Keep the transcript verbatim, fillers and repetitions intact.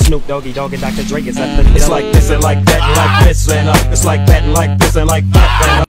Snoop Doggy Dogg and Doctor Dre is at the It's like this and like that and like this and uh, it's like that and like this and like that and uh.